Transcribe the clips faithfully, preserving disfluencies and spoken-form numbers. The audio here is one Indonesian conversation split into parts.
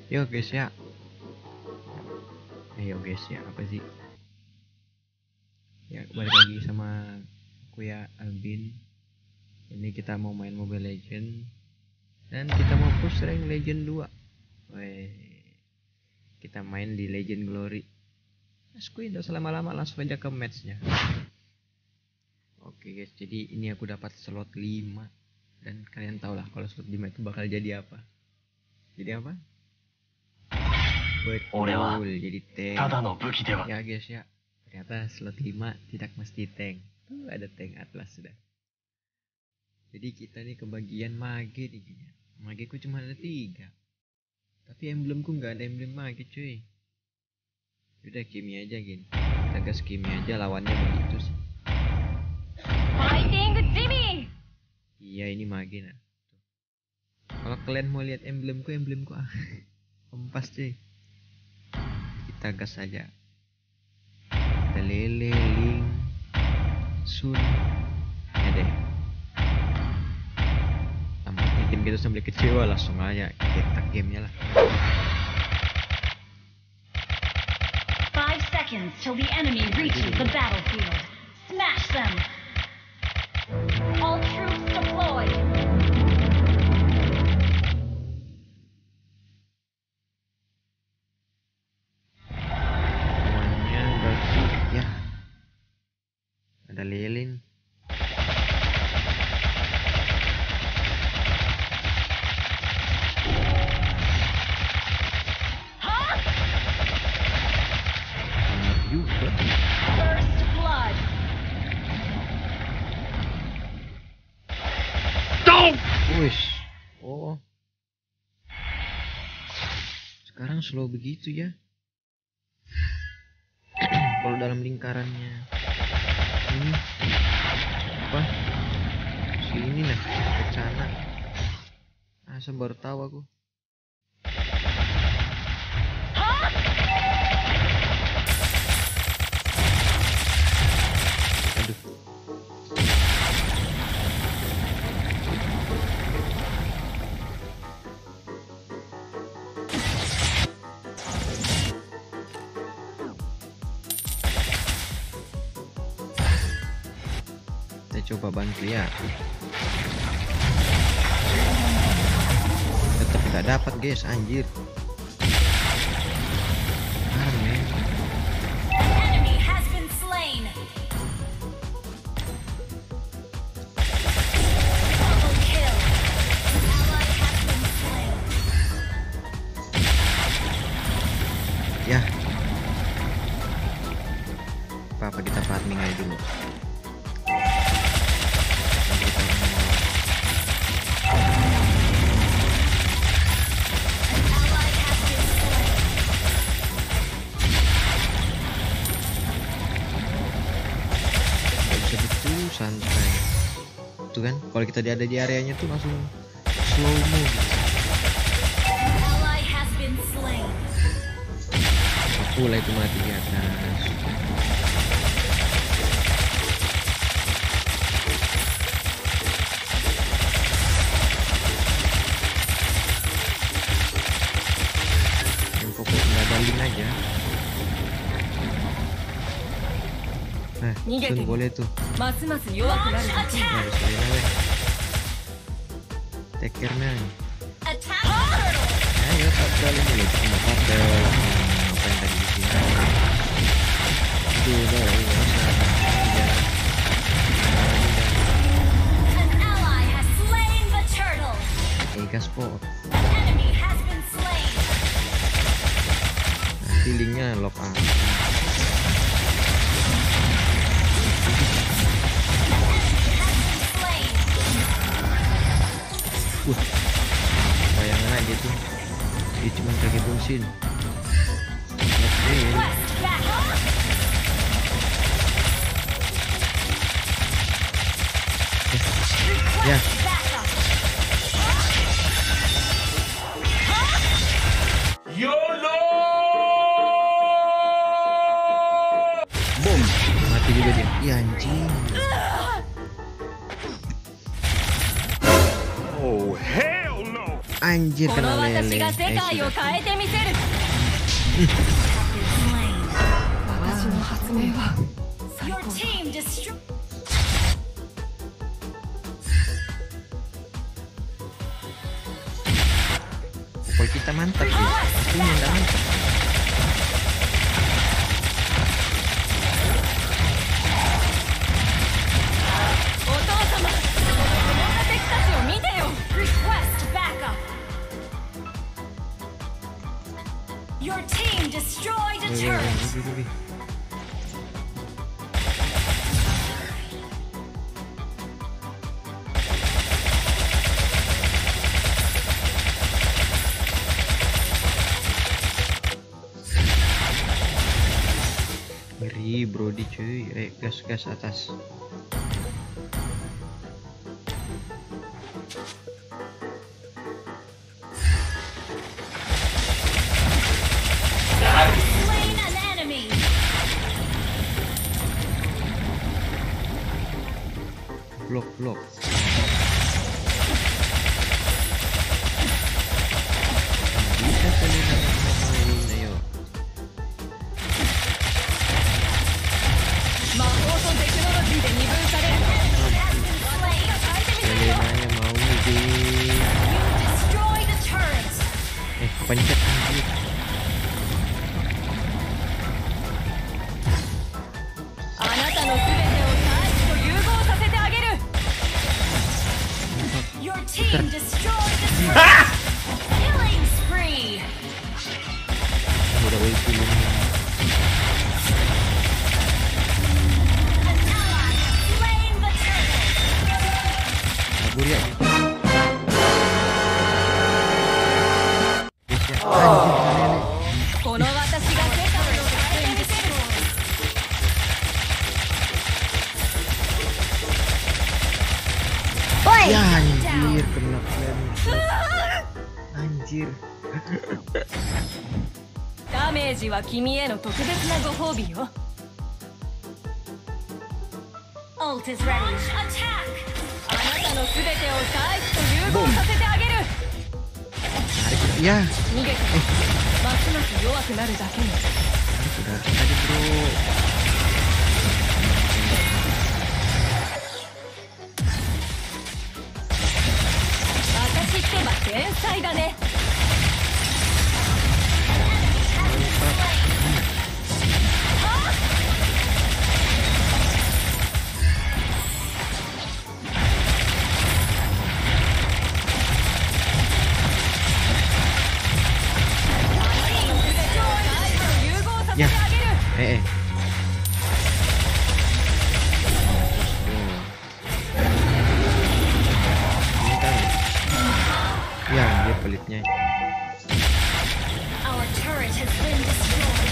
Yo guys ya. Ayo guys ya, apa sih? Ya balik lagi sama aku ya, Albin. Ini kita mau main Mobile Legend dan kita mau push rank Legend dua. Weh. Kita main di Legend Glory. Mas Queen, udah lama-lama langsung aja ke matchnya. Oke guys, jadi ini aku dapat slot lima. Dan kalian tau lah kalau slot lima itu bakal jadi apa. Jadi apa? Betul, jadi tank. Ya guys ya, ternyata slot lima tidak mesti tank. Tuh ada tank Atlas sudah. Jadi kita nih kebagian mage nih gini. Mageku cuma ada tiga. Tapi emblemku nggak ada emblem mage cuy. Udah kimi aja gini. Kita gas kimi aja, lawannya begitu sih. Fighting Jimmy. Iya ini mage nah. Kalau kalian mau lihat emblemku, emblemku ah. Empas cuy. Kita gas aja. Kita lele, ling, sun, ya deh. Tampaknya tim kita sampai kecewa, langsung aja kita gamenya lah. Five seconds till the enemy reaches the battlefield. Smash them. All troops deployed. Ada lilin. Banyak juga. First blood. Wush. Oh. Sekarang slow begitu ya. Kalau dalam lingkarannya ini apa si ini nah kecana, asa baru tahu aku. Aduh, kita coba bantu ya. Tetap nggak dapat guys, anjir. Aneh. Enemy has been slain. Double kill. Ally has been slain. Ya. Apa-apa kita farming aja dulu. Santai tuh kan, kalau kita ada di areanya tuh langsung slow mo gitu. Ally has been slain. Aku lah itu mati di atas. Yang pokok ngadalin aja. Nah, Sun boleh tuh. Launch attack. Harus boleh weh. Take care man. Attack turtle. Ayo padahal ini loh, cuma padahal apa yang tadi di sini. Aduh, udah, udah, udah. An ally has slain the turtle. Eh, gaspol. An enemy has been slain. Nanti linknya lock up. Uh, bayangan aja tuh, dia cuma kaki bensin. Oke. Ya. YOLO! Bom, mati juga dia. Iya anjing. Oh hell no! Anjir kena lele. Eh, Your team destroyed. Pokoknya kita mantap sih. Aku nggak mantap. Request backup. Your team destroyed a turret. Ngeri Brody cuy. Eh gas gas atas. Slain an enemy. Blok blok. Bisa kalian main ayo. Selenanya mau di. Destroy the turrets. Eh kepencet anjir. Your team destroyed the turret. Killing spree. Udah ulti lu. An ally has slain the turret. Kabur ya. Yes, ya. Anjir lele. Ya anjir kena klan. Anjir. ダメージは君への特別なご褒美よ。 Ult is ready. Attack. あなたのすべてを大地と融合させてあげる。 Ya. 逃げてもますます弱くなるだけよ。 Sudah tadi bro. Ten 才だね。 Ya. Eh eh. Ya, dia pelitnya. Our turret has been destroyed.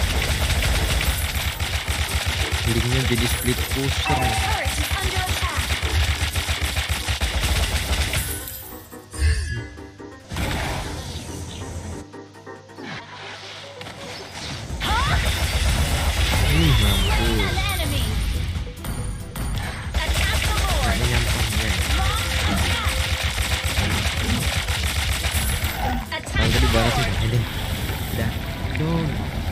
Linknya jadi split pusher. Our turret is under attack. Ih, mampus. An enemy. Attack the Lord. Nggak nyampangnya. Long attack. Attack Kalau tadi the barat Lord. sudah ada. Udah. Down.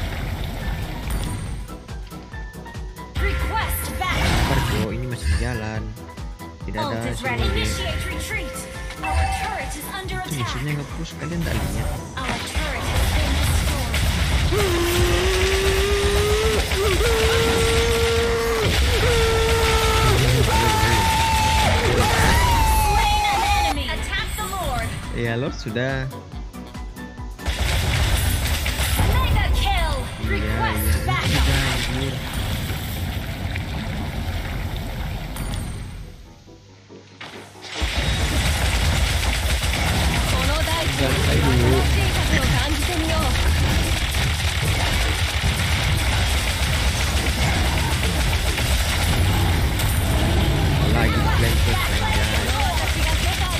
Request backup. Sabar bro, ini masih jalan. Tidak Ult ada is ready. sini. Initiate retreat. Our turret is under Itu attack. musuhnya nge-push, kalian tak lihat. Our turret has been destroyed. Slain an enemy. Attack the Lord. Ya Lord sudah. Mega kill. Iya, Request iya. backup. Sudah, anjir. Gantai dulu. Lagi plan push anjay.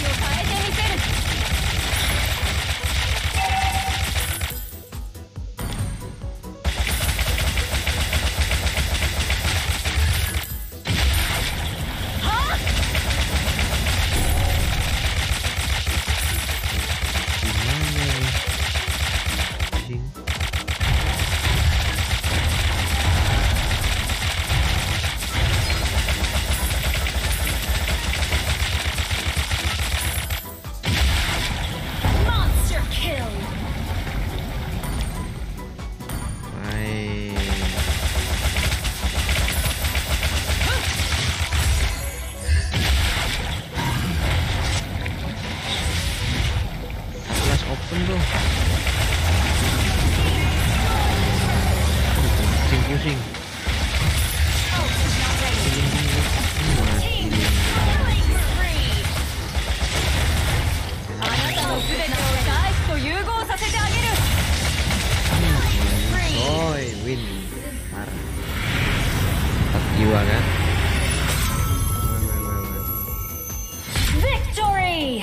Pusing-pusing. Oi, win. Parah. Empat jiwa kan? Victory!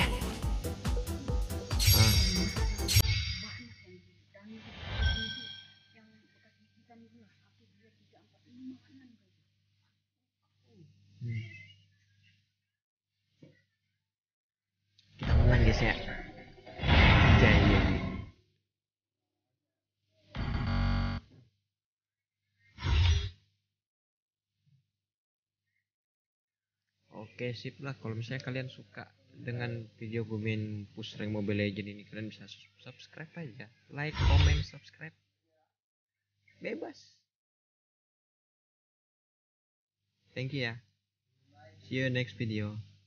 Ah. Hmm. Kita menang guys ya. Jaya. Oke sip lah, kalau misalnya kalian suka dengan video gue main push rank Mobile Legends ini, kalian bisa subscribe aja, like, comment, subscribe, bebas. Thank you ya, see you next video.